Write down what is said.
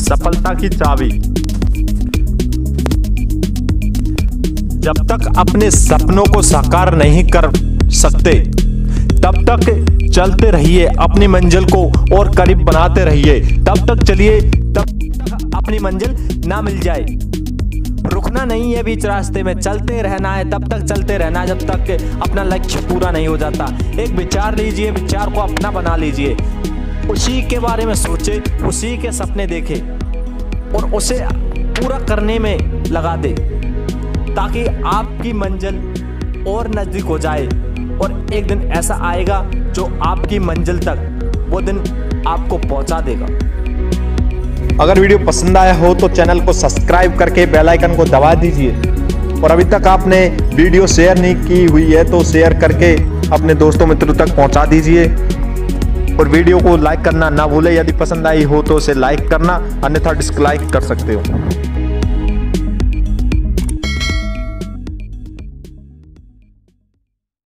सफलता की चाबी। जब तक अपने सपनों को साकार नहीं कर सकते तब तक चलते रहिए, अपनी मंजिल को और करीब बनाते रहिए। तब तक चलिए तब तक अपनी मंजिल ना मिल जाए। रुकना नहीं है बीच रास्ते में, चलते रहना है, तब तक चलते रहना है जब तक अपना लक्ष्य पूरा नहीं हो जाता। एक विचार लीजिए, विचार को अपना बना लीजिए, उसी के बारे में सोचे, उसी के सपने देखे और उसे पूरा करने में लगा दे, ताकि आपकी मंजिल और नजदीक हो जाए। और एक दिन ऐसा आएगा जो आपकी मंजिल तक वो दिन आपको पहुंचा देगा। अगर वीडियो पसंद आया हो तो चैनल को सब्सक्राइब करके बेल आइकन को दबा दीजिए। और अभी तक आपने वीडियो शेयर नहीं की हुई है तो शेयर करके अपने दोस्तों मित्रों तक पहुंचा दीजिए। और वीडियो को लाइक करना ना भूले, यदि पसंद आई हो तो उसे लाइक करना, अन्यथा डिसलाइक कर सकते हो।